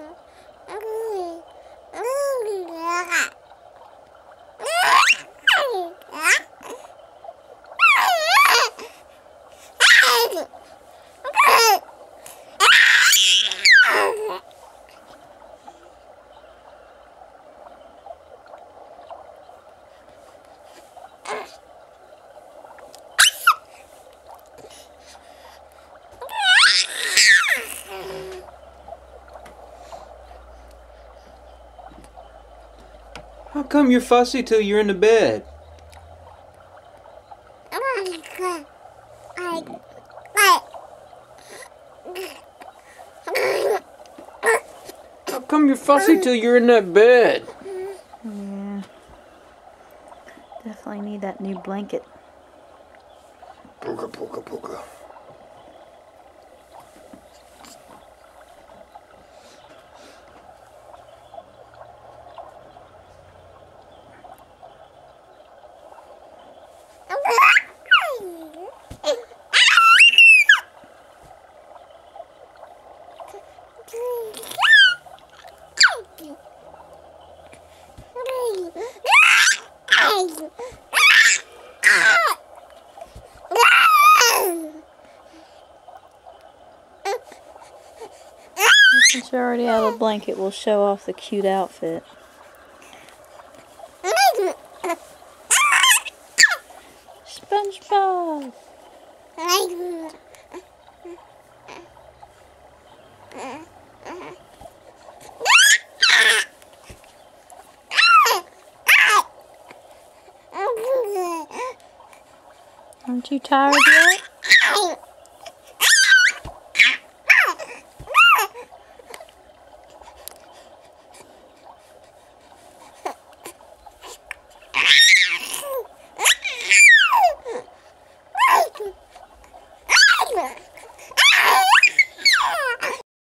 How come you're fussy till you're in the bed? How come you're fussy till you're in that bed? Yeah. Definitely need that new blanket. Pooka, pooka, pooka. Since you already have a blanket, we'll show off the cute outfit. SpongeBob! Aren't you tired yet?